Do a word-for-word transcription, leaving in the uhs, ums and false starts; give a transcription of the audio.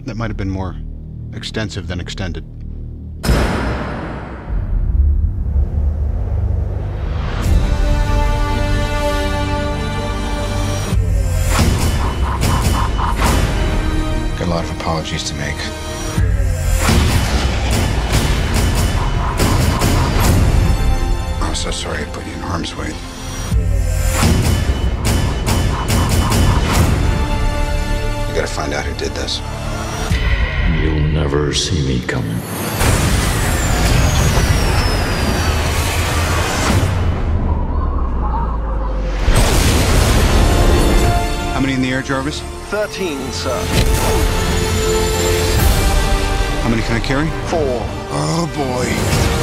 That might have been more extensive than extended. Got a lot of apologies to make. I'm so sorry I put you in harm's way. You gotta find out who did this. You'll never see me coming. How many in the air, Jarvis? Thirteen, sir. How many can I carry? Four. Oh boy.